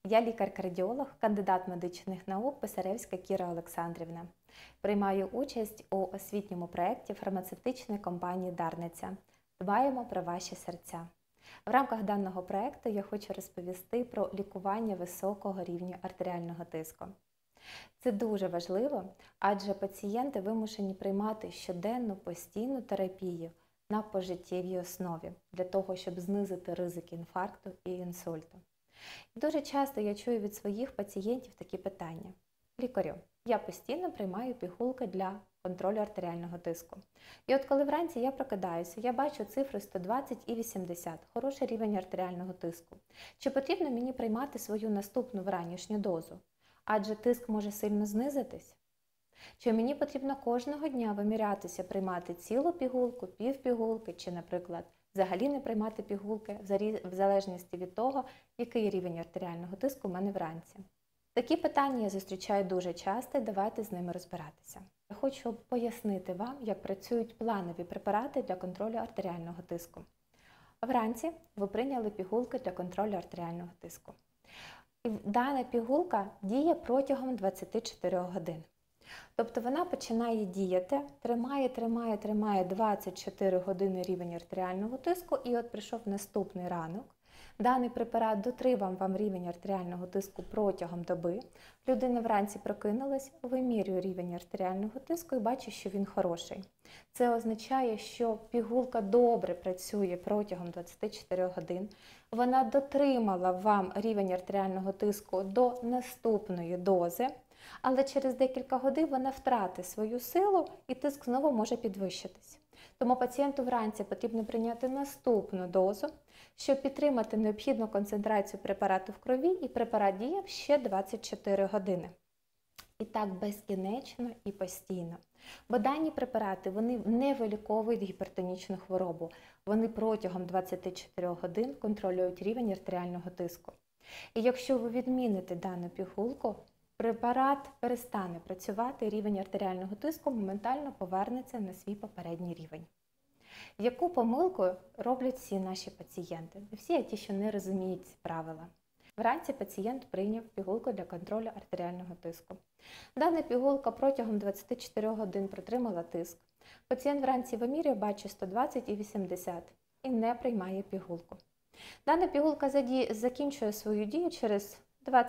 Я лікар-кардіолог, кандидат медичних наук Писаревська Кіра Олександрівна. Приймаю участь у освітньому проєкті фармацевтичної компанії «Дарниця». Дбаємо про ваші серця. В рамках даного проєкту я хочу розповісти про лікування високого рівня артеріального тиску. Це дуже важливо, адже пацієнти вимушені приймати щоденну постійну терапію на пожиттєвій основі, для того, щоб знизити ризик інфаркту і інсульту. Дуже часто я чую від своїх пацієнтів такі питання. Лікарю, я постійно приймаю пігулки для контролю артеріального тиску. І от коли вранці я прокидаюся, я бачу цифри 120 і 80, хороший рівень артеріального тиску. Чи потрібно мені приймати свою наступну вранішню дозу? Адже тиск може сильно знизитись. Чи мені потрібно кожного дня вимірятися, приймати цілу пігулку, півпігулки, чи, наприклад, взагалі не приймати пігулки, в залежності від того, який рівень артеріального тиску у мене вранці. Такі питання я зустрічаю дуже часто, і давайте з ними розбиратися. Я хочу пояснити вам, як працюють планові препарати для контролю артеріального тиску. Вранці ви прийняли пігулки для контролю артеріального тиску. І дана пігулка діє протягом 24 годин. Тобто вона починає діяти, тримає 24 години рівень артеріального тиску, і от прийшов наступний ранок. Даний препарат дотримав вам рівень артеріального тиску протягом доби. Людина вранці прокинулась, вимірює рівень артеріального тиску і бачить, що він хороший. Це означає, що пігулка добре працює протягом 24 годин. Вона дотримала вам рівень артеріального тиску до наступної дози, але через декілька годин вона втратить свою силу і тиск знову може підвищитись. Тому пацієнту вранці потрібно прийняти наступну дозу, щоб підтримати необхідну концентрацію препарату в крові, і препарат діяв ще 24 години. І так безкінечно і постійно. Бо дані препарати вони не виліковують гіпертонічну хворобу. Вони протягом 24 годин контролюють рівень артеріального тиску. І якщо ви відміните дану пігулку, препарат перестане працювати, рівень артеріального тиску моментально повернеться на свій попередній рівень. Яку помилку роблять всі наші пацієнти? Всі, а ті, що не розуміють ці правила. Вранці пацієнт прийняв пігулку для контролю артеріального тиску. Дана пігулка протягом 24 годин протримала тиск. Пацієнт вранці вимірює, бачить 120 і 80 і не приймає пігулку. Дана пігулка закінчує свою дію через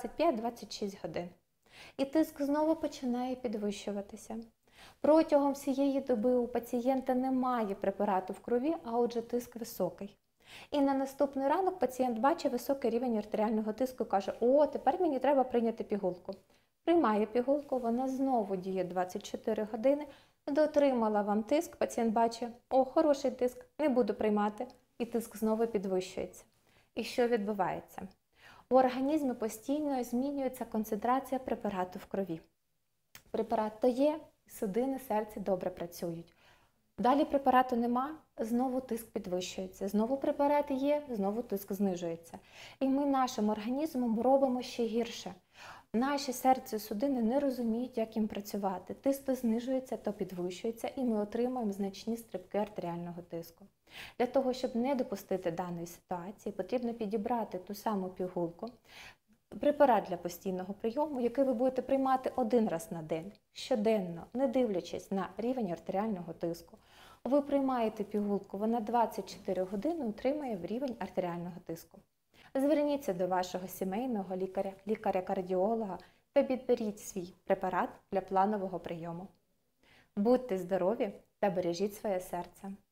25-26 годин. І тиск знову починає підвищуватися. Протягом всієї доби у пацієнта немає препарату в крові, а отже тиск високий. І на наступний ранок пацієнт бачить високий рівень артеріального тиску і каже: «О, тепер мені треба прийняти пігулку». Приймає пігулку, вона знову діє 24 години, дотримала вам тиск, пацієнт бачить: «О, хороший тиск, не буду приймати», і тиск знову підвищується. І що відбувається? У організмі постійно змінюється концентрація препарату в крові. Препарат то є, судини, серце добре працюють. Далі препарату нема, знову тиск підвищується. Знову препарат є, знову тиск знижується. І ми нашим організмом робимо ще гірше. Наші серце і судини не розуміють, як їм працювати. Тиск то знижується, то підвищується, і ми отримуємо значні стрибки артеріального тиску. Для того, щоб не допустити даної ситуації, потрібно підібрати ту саму пігулку, препарат для постійного прийому, який ви будете приймати один раз на день, щоденно, не дивлячись на рівень артеріального тиску. Ви приймаєте пігулку, вона 24 години утримує рівень артеріального тиску. Зверніться до вашого сімейного лікаря, лікаря-кардіолога та підберіть свій препарат для планового прийому. Будьте здорові та бережіть своє серце.